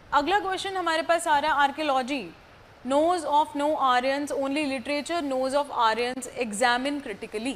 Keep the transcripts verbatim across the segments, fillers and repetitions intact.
अगला क्वेश्चन हमारे पास आ रहा है archaeology knows of no Aryans, only literature knows of Aryans, examine critically.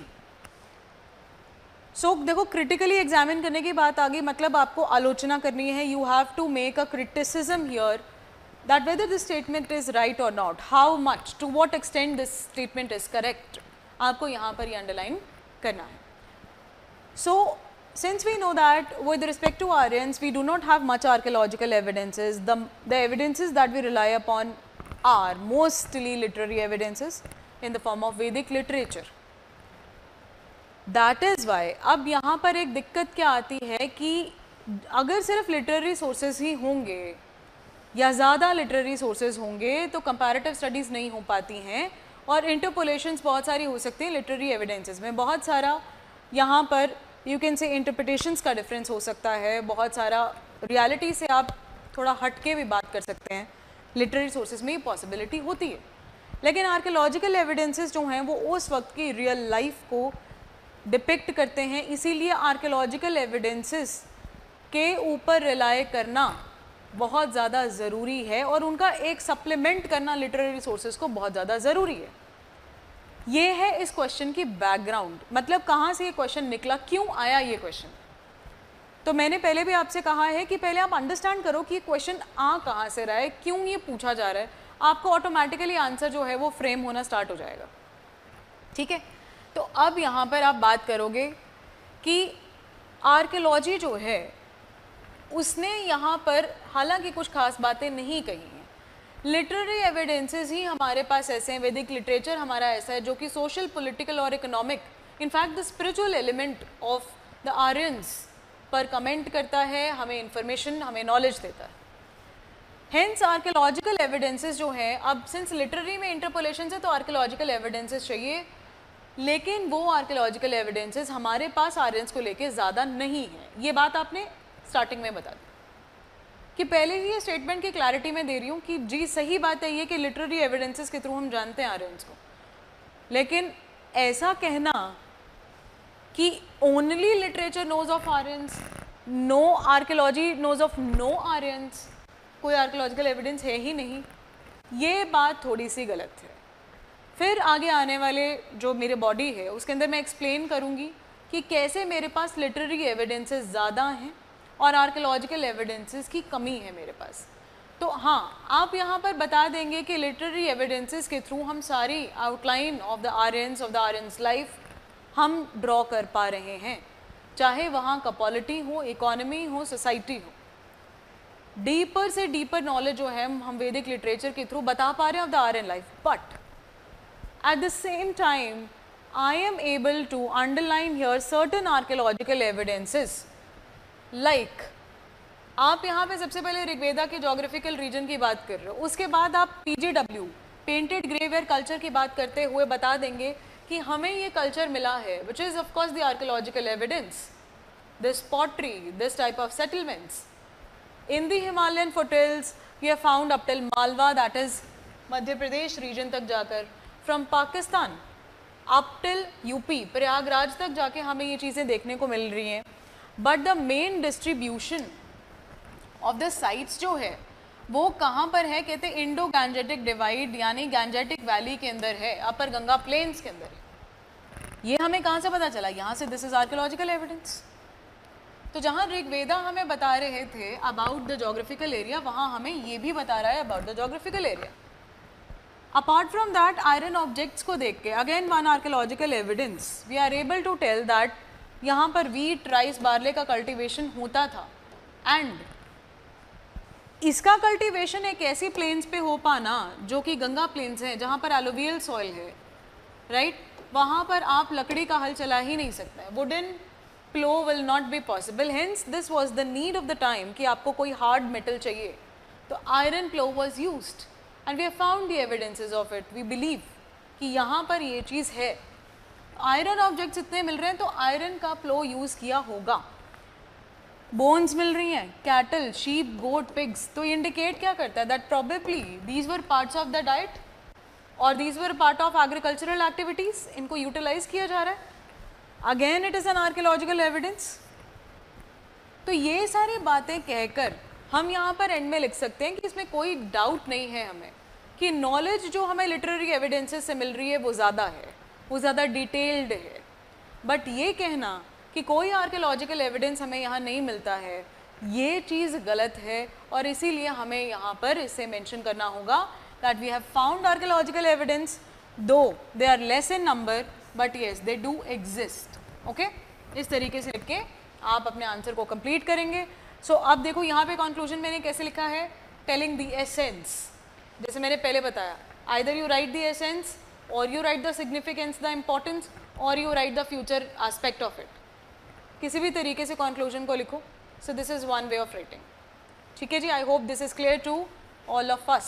So so, देखो क्रिटिकली एग्जामिन करने की बात आ गई, मतलब आपको आलोचना करनी है. You have to make a criticism here that whether this statement is right और not, how much, to what extent this statement is correct, आपको यहाँ पर ये अंडरलाइन करना है. सो since we know that with respect to Aryans we do not have much archaeological evidences, the the evidences that we rely upon are mostly literary evidences in the form of Vedic literature. That is why अब यहाँ पर एक दिक्कत क्या आती है कि अगर सिर्फ लिटरेरी सोर्सेज ही होंगे या ज़्यादा लिटरेरी सोर्सेज होंगे तो कंपैरेटिव स्टडीज़ नहीं हो पाती हैं और इंटरपोलेशंस बहुत सारी हो सकती हैं लिटरेरी एविडेंसेस में. बहुत सारा यहाँ पर यू कैन से इंटरप्रिटेशंस का डिफरेंस हो सकता है, बहुत सारा रियलिटी से आप थोड़ा हट के भी बात कर सकते हैं, लिटरेरी सोर्सेज में ये पॉसिबिलिटी होती है. लेकिन आर्कियोलॉजिकल एविडेंसेस जो हैं वो उस वक्त की रियल लाइफ को डिपिक्ट करते हैं, इसीलिए आर्कियोलॉजिकल एविडेंसेस के ऊपर रिलाय करना बहुत ज़्यादा ज़रूरी है और उनका एक सप्लीमेंट करना लिटरेरी सोर्सेज को बहुत ज़्यादा ज़रूरी है. ये है इस क्वेश्चन की बैकग्राउंड, मतलब कहाँ से ये क्वेश्चन निकला, क्यों आया ये क्वेश्चन. तो मैंने पहले भी आपसे कहा है कि पहले आप अंडरस्टैंड करो कि ये क्वेश्चन आ कहाँ से रहा है, क्यों ये पूछा जा रहा है, आपको ऑटोमेटिकली आंसर जो है वो फ्रेम होना स्टार्ट हो जाएगा. ठीक है, तो अब यहाँ पर आप बात करोगे कि आर्कियोलॉजी जो है उसने यहाँ पर हालांकि कुछ खास बातें नहीं कही हैं. लिटरेरी एविडेंसेस ही हमारे पास ऐसे हैं, वैदिक लिटरेचर हमारा ऐसा है जो कि सोशल, पॉलिटिकल और economic, in fact the spiritual element of the Aryans पर कमेंट करता है, हमें इंफॉर्मेशन, हमें नॉलेज देता है. हेंस आर्कियोलॉजिकल एविडेंसेस जो हैं, अब सिंस लिटरेरी में इंटरपोलेशन है तो आर्कियोलॉजिकल एविडेंसेस चाहिए, लेकिन वो आर्कियोलॉजिकल एविडेंसेस हमारे पास आर्यंस को लेके ज़्यादा नहीं है. ये बात आपने स्टार्टिंग में बता दी कि पहले ही ये स्टेटमेंट की क्लैरिटी में दे रही हूँ कि जी सही बात है ये कि लिटरेरी एविडेंसेस के थ्रू हम जानते हैं आर्यंस को, लेकिन ऐसा कहना कि only literature knows of Aryans, no archaeology knows of no Aryans, कोई आर्कियोलॉजिकल एविडेंस है ही नहीं, ये बात थोड़ी सी गलत है. फिर आगे आने वाले जो मेरे बॉडी है उसके अंदर मैं एक्सप्लेन करूँगी कि कैसे मेरे पास लिटरेरी एविडेंसेस ज़्यादा हैं और आर्कियोलॉजिकल एविडेंसेस की कमी है मेरे पास. तो हाँ, आप यहाँ पर बता देंगे कि लिटरेरी एविडेंसेस के थ्रू हम सारी outline of the Aryans, of the Aryans life हम ड्रॉ कर पा रहे हैं, चाहे वहाँ का पॉलिटी हो, इकोनॉमी हो, सोसाइटी हो. डीपर से डीपर नॉलेज जो है हम वैदिक लिटरेचर के थ्रू बता पा रहे हैं of the Aryan life. But at the same time I am able to underline here certain archaeological evidences like, आप यहाँ पे सबसे पहले ऋग्वेदा के जोग्राफिकल रीजन की बात कर रहे हो, उसके बाद आप पीजेडब्ल्यू पेंटेड ग्रेवेयर कल्चर की बात करते हुए बता देंगे कि हमें ये कल्चर मिला है, which is of course the archaeological evidence, this pottery, this type of settlements in the Himalayan foothills we have found up till Malwa, that is Madhya Pradesh region तक जाकर, from Pakistan up till UP, Prayagraj तक जाके हमें ये चीज़ें देखने को मिल रही हैं. But the main distribution of the sites जो है वो कहाँ पर है, कहते हैं इंडो गैंजेटिक डिवाइड यानी गैंजेटिक वैली के अंदर है, अपर गंगा प्लेन्स के अंदर है. ये हमें कहाँ से पता चला, यहाँ से. This is archaeological evidence. तो जहाँ ऋग्वेदा हमें बता रहे थे अबाउट द जोग्राफिकल एरिया, वहाँ हमें ये भी बता रहा है about the geographical area. Apart from that iron objects को देख के, again one archaeological evidence, we are able to tell that यहाँ पर वीट, राइस, बार्ले का कल्टीवेशन होता था. एंड इसका कल्टीवेशन एक ऐसी प्लेन्स पे हो पाना जो कि गंगा प्लेन्स हैं, जहाँ पर एलोवियल सॉइल है, राइट right? वहाँ पर आप लकड़ी का हल चला ही नहीं सकते. Wooden plough will not be possible. Hence this was the need of the time कि आपको कोई हार्ड मेटल चाहिए, तो iron plough was used. And we have found the evidences of it. We believe कि यहाँ पर ये चीज़ है. आयरन ऑब्जेक्ट्स इतने मिल रहे हैं तो आयरन का प्लो यूज़ किया होगा. बोन्स मिल रही हैं, कैटल, शीप, गोट, पिग्स, तो इंडिकेट क्या करता है that probably these were parts of the diet और these were part of agricultural activities. इनको यूटिलाइज किया जा रहा है. Again it is an archaeological evidence. तो ये सारी बातें कहकर हम यहाँ पर एंड में लिख सकते हैं कि इसमें कोई डाउट नहीं है हमें कि नॉलेज जो हमें लिटरेरी एविडेंसेस से मिल रही है वो ज़्यादा है, वो ज़्यादा डिटेल्ड है। बट ये कहना कि कोई आर्कियोलॉजिकल एविडेंस हमें यहाँ नहीं मिलता है, ये चीज़ गलत है, और इसीलिए हमें यहाँ पर इसे मेंशन करना होगा that we have found archaeological evidence, though they are less in number but yes they do exist. Okay, इस तरीके से लिख के आप अपने आंसर को कंप्लीट करेंगे। सो so, अब देखो यहाँ पे कंक्लूजन मैंने कैसे लिखा है, टेलिंग द एसेंस, जैसे मैंने पहले बताया, either you write the essence और you write the significance, the importance, और you write the future aspect of it, किसी भी तरीके से कंक्लूजन को लिखो। So this is one way of writing. ठीक है जी, I hope this is clear to all of us.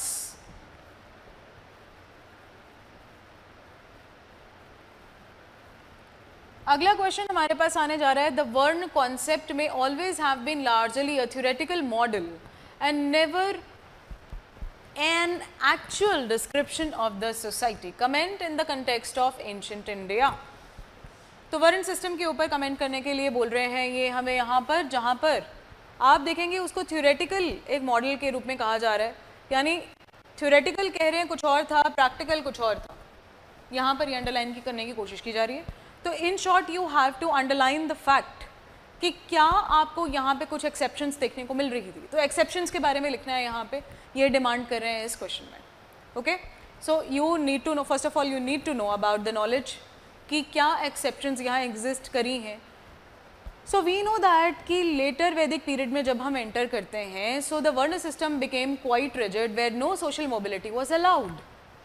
अगला क्वेश्चन हमारे पास आने जा रहा है, the varna concept may always have been largely a theoretical model and never an actual description of the society, comment in the context of ancient India. तो varna system के ऊपर comment करने के लिए बोल रहे हैं ये हमें यहाँ पर, जहाँ पर आप देखेंगे उसको थ्योरेटिकल एक मॉडल के रूप में कहा जा रहा है, यानी थ्योरेटिकल कह रहे हैं कुछ और था, प्रैक्टिकल कुछ और था, यहाँ पर ये अंडरलाइन की करने की कोशिश की जा रही है। तो in short you have to underline the fact कि क्या आपको यहाँ पे कुछ एक्सेप्शंस देखने को मिल रही थी, तो एक्सेप्शंस के बारे में लिखना है यहाँ पे, ये डिमांड कर रहे हैं इस क्वेश्चन में। Okay, so you need to know, first of all you need to know about the knowledge कि क्या एक्सेप्शंस यहाँ एग्जिस्ट करी हैं। सो वी नो दैट कि लेटर वैदिक पीरियड में जब हम एंटर करते हैं, so the varna system became quite rigid where no social mobility was allowed,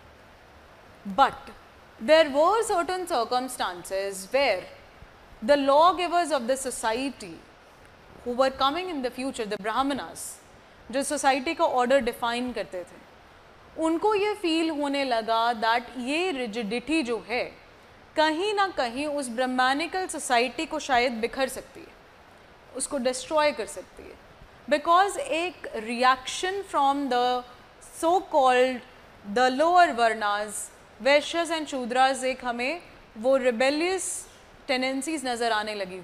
but there were certain circumstances where the lawgivers of the society who were coming in the future, the brahmanas, जो society का order define करते थे, उनको ये feel होने लगा that ये rigidity जो है कहीं ना कहीं उस ब्रह्मानिकल society को शायद बिखर सकती है, उसको destroy कर सकती है, because एक reaction from the so called the lower varnas, Vaishyas and Shudras, एक हमें वो रिबेलियस टेंडेंसीज नज़र आने लगी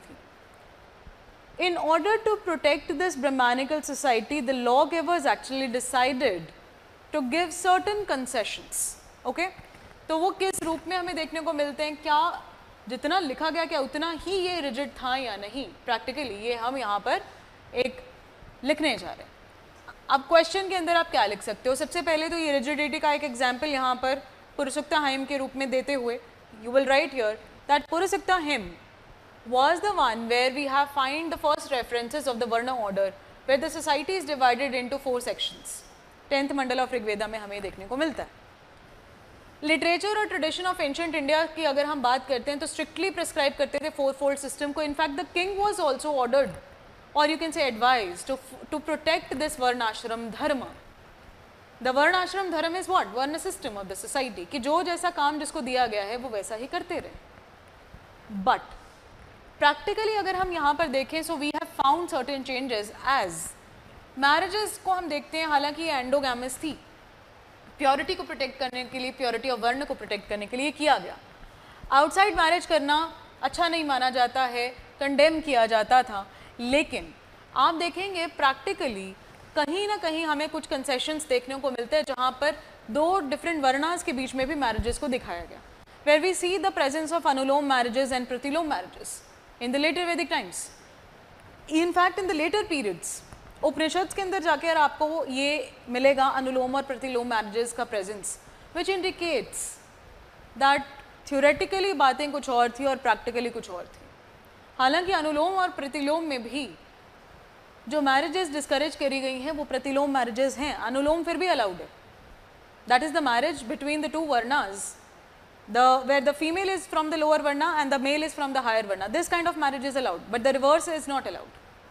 थी। In order to protect this Brahmanical society, the law givers actually decided to give certain concessions. Okay, तो वो किस रूप में हमें देखने को मिलते हैं, क्या जितना लिखा गया क्या उतना ही ये रिजिड था या नहीं प्रैक्टिकली, ये हम यहाँ पर एक लिखने जा रहे हैं। अब क्वेश्चन के अंदर आप क्या लिख सकते हो, सबसे पहले तो ये रिजिडिटी का एक एग्जाम्पल यहाँ पर पुरुषुक्ता हिम के रूप में देते हुए, you will write here that Purusukta hymn was the one where we have find the first references of the Varna order where the society is divided into four sections. Tenth mandal of Rigveda में हमें देखने को मिलता है। Literature और tradition of ancient India की अगर हम बात करते हैं तो स्ट्रिक्टली प्रिस्क्राइब करते थे फोर फोल्ड सिस्टम को। In fact the king was also ordered और you can say advise to to protect this varnashram dharma. The varnashram dharma is what, varna system of the society, कि जो जैसा काम जिसको दिया गया है वो वैसा ही करते रहे। बट प्रैक्टिकली अगर हम यहाँ पर देखें, so we have found certain changes as marriages को हम देखते हैं, हालांकि ये एंडोगैमस थी, प्योरिटी को प्रोटेक्ट करने के लिए, प्योरिटी ऑफ वर्ण को प्रोटेक्ट करने के लिए किया गया। आउटसाइड मैरिज करना अच्छा नहीं माना जाता है, कंडेम किया जाता था, लेकिन आप देखेंगे प्रैक्टिकली कहीं ना कहीं हमें कुछ कंसेशंस देखने को मिलते हैं जहाँ पर दो डिफरेंट वर्णास के बीच में भी मैरिजेस को दिखाया गया, where we see the presence of anulom marriages and pratilom marriages in the later Vedic times. In fact in the later periods Upanishad के अंदर जाकर आपको ये मिलेगा अनुलोम और प्रतिलोम मैरिजेस का presence, which indicates that theoretically बातें कुछ और थी और प्रैक्टिकली कुछ और थी। हालांकि अनुलोम और प्रतिलोम में भी जो मैरिजेस डिस्करेज करी गई हैं वो प्रतिलोम मैरिजेस हैं, अनुलोम फिर भी अलाउड है। That is the marriage between the two varnas, the where the female is from the lower varna and the male is from the higher varna, this kind of marriage is allowed, but the reverse is not allowed.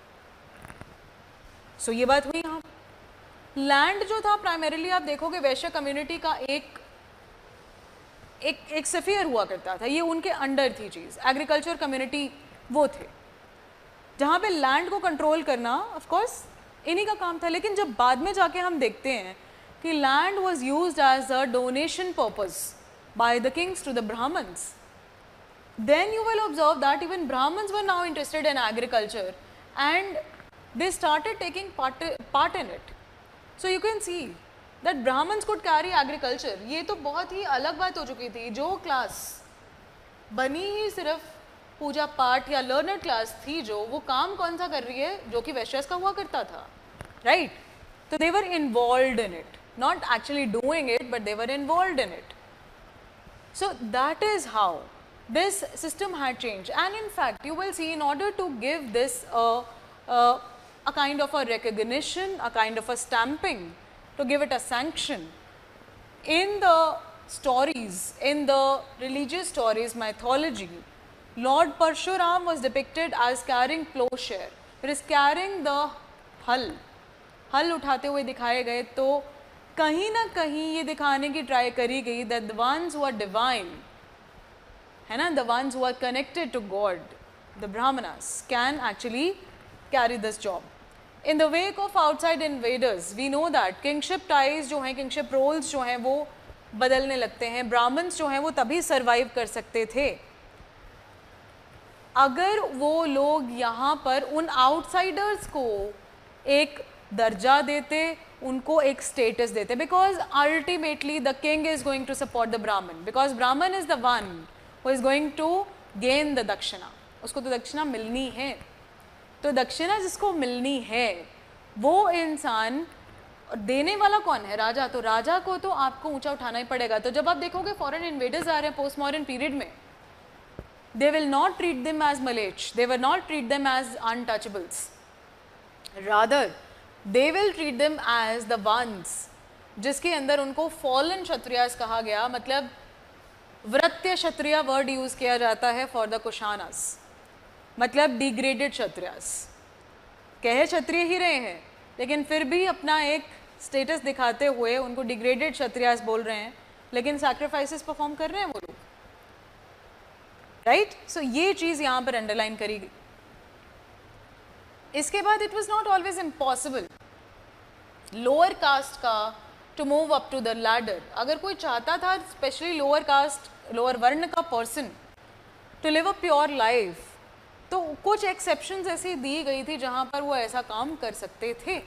So ये बात हुई। यहाँ land जो था primarily आप देखोगे वैश्य community का एक एक एक सफियर हुआ करता था, ये उनके अंडर थी चीज़। एग्रीकल्चर कम्युनिटी वो थे जहाँ पे लैंड को कंट्रोल करना ऑफ कोर्स इन्हीं का काम था। लेकिन जब बाद में जाके हम देखते हैं कि land was used as a donation purpose by the kings to the Brahmans, then you will observe that even Brahmans were now interested in agriculture and they started taking part part in it. So you can see that Brahmins could carry agriculture. ये तो बहुत ही अलग बात हो चुकी थी. जो class बनी ही सिर्फ पूजा पाठ या लर्नर क्लास थी, जो वो काम कौन सा कर रही है, जो कि वैश्यास का हुआ करता था, राइट? तो they were involved in it, not actually doing it, but they were involved in it. So that is how this system had changed. And in fact, you will see, in order to give this a, a, a kind of a recognition, a kind of a stamping, to give it a sanction, in the stories, in the religious stories, mythology, Lord Parshuram was depicted as carrying plowshare. He is carrying the हल हल उठाते हुए दिखाए गए. तो कहीं ना कहीं ये दिखाने की ट्राई करी गई that the ones who are divine, है ना, the ones who are connected to God, the Brahmanas, can actually carry this job. In the wake of outside invaders, we know that kingship ties जो हैं, kingship roles जो हैं, वो बदलने लगते हैं. Brahmins जो हैं वो तभी survive कर सकते थे अगर वो लोग यहाँ पर उन outsiders को एक दर्जा देते, उनको एक स्टेटस देते. Because ultimately the king is going to support the Brahman, because Brahman is the one who is going to gain the dakshina. उसको तो दक्षिणा मिलनी है. तो दक्षिणा जिसको मिलनी है वो इंसान, देने वाला कौन है? राजा. तो राजा को तो आपको ऊंचा उठाना ही पड़ेगा. तो जब आप देखोगे फॉरेन इन्वेडर्स आ रहे हैं पोस्ट मॉडर्न पीरियड में, they will not treat them as mleccha, they will not treat them as untouchables, rather they will treat them as the ones जिसके अंदर उनको fallen क्षत्रियास कहा गया. मतलब व्रत्य क्षत्रिय वर्ड यूज़ किया जाता है फॉर द कुशानास, मतलब डिग्रेडेड क्षत्रियास. कहे क्षत्रिय ही रहे हैं लेकिन फिर भी अपना एक स्टेटस दिखाते हुए उनको डिग्रेडेड क्षत्रियास बोल रहे हैं, लेकिन सैक्रिफाइसेस परफॉर्म कर रहे हैं वो लोग, राइट? सो ये चीज़ यहाँ पर अंडरलाइन करी गई. इसके बाद it was not always impossible lower caste का to move up to the ladder. अगर कोई चाहता था, specially lower caste, lower varna का person, to live a pure life, तो कुछ एक्सेप्शंस ऐसी दी गई थी जहाँ पर वो ऐसा काम कर सकते थे.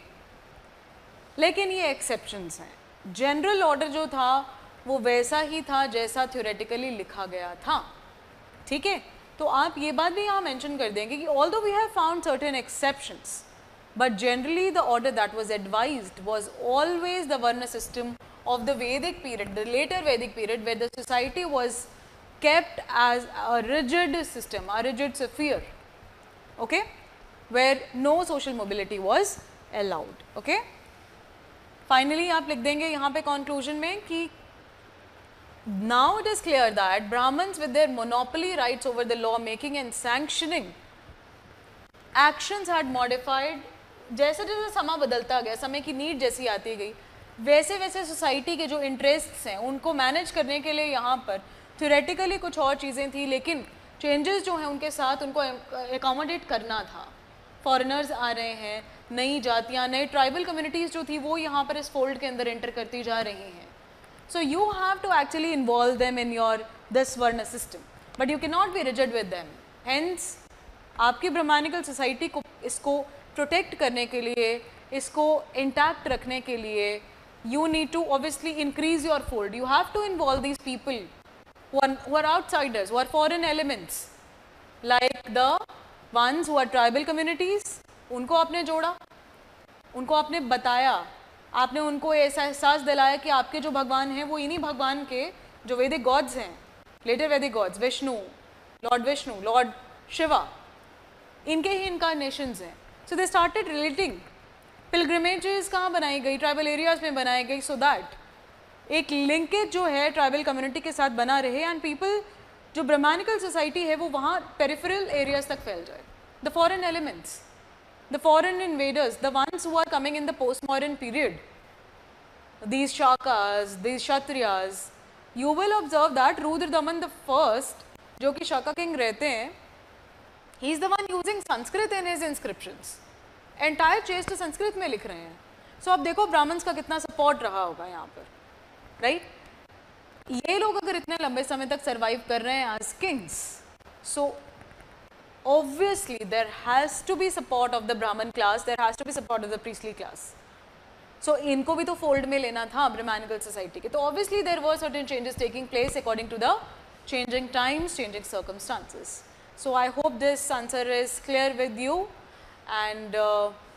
लेकिन ये एक्सेप्शंस हैं. जनरल ऑर्डर जो था वो वैसा ही था जैसा थ्योरेटिकली लिखा गया था. ठीक है, तो आप ये बात भी यहाँ मेंशन कर देंगे कि although we have found certain exceptions, but generally the order that was advised was always the Varna system of the Vedic period, the later Vedic period, where the society was kept as a rigid system, a rigid sphere, okay, where no social mobility was allowed. Okay. Finally आप लिख देंगे यहाँ पे conclusion में कि now it is clear that Brahmins with their monopoly rights over the law making and sanctioning actions had modified. जैसे जैसे समय बदलता गया, समय की नीड जैसी आती गई, वैसे वैसे सोसाइटी के जो इंटरेस्ट्स हैं उनको मैनेज करने के लिए यहाँ पर थ्योरेटिकली कुछ और चीज़ें थी, लेकिन चेंजेस जो हैं उनके साथ उनको एकोमोडेट करना था. फॉरेनर्स आ रहे हैं, नई जातियाँ, नए ट्राइबल कम्युनिटीज़ जो थी वो यहाँ पर इस फोल्ड के अंदर एंटर करती जा रही हैं. So you have to actually involve them in your this Varna system, but you cannot be rigid with them. Hence, आपकी ब्राह्मणिकल सोसाइटी को इसको प्रोटेक्ट करने के लिए, इसको इंटैक्ट रखने के लिए, you need to obviously increase your fold. You have to involve these people who are, who are outsiders, who are foreign elements, like the ones who are tribal communities. उनको आपने जोड़ा, उनको आपने बताया, आपने उनको ऐसा एहसास दिलाया कि आपके जो भगवान हैं वो इन्हीं भगवान के जो वैदिक गॉड्स हैं, later Vedic gods, Vishnu, lord Vishnu, lord Shiva, इनके ही इनकारनेशंस हैं. सो दे स्टार्टेड रिलेटिंग. पिलग्रिमेजेस कहाँ बनाई गई? ट्राइबल एरियाज में बनाई गई, सो दैट एक लिंकेज जो है ट्राइबल कम्युनिटी के साथ बना रहे एंड पीपल, जो ब्राह्मणिकल सोसाइटी है वो वहाँ पेरिफेरल एरियाज तक फैल जाए. The foreign elements, the foreign invaders, the ones who are coming in the postmodern period, these Shakas, these Kshatriyas, you will observe that Rudra Daman the first, जो कि Shaka king रहते हैं, he is the one using Sanskrit in his inscriptions. Entire chase to Sanskrit में लिख रहे हैं. So अब देखो ब्राह्मण्स का कितना सपोर्ट रहा होगा यहाँ पर, राइट? ये लोग अगर इतने लंबे समय तक सर्वाइव कर रहे हैं as kings, so obviously there has to be support of the Brahmin class, there has to be support of the priestly class. So इनको भी तो fold में लेना था Brahmanical society के, तो obviously there were certain changes taking place according to the changing times, changing circumstances. So I hope this answer is clear with you, and uh,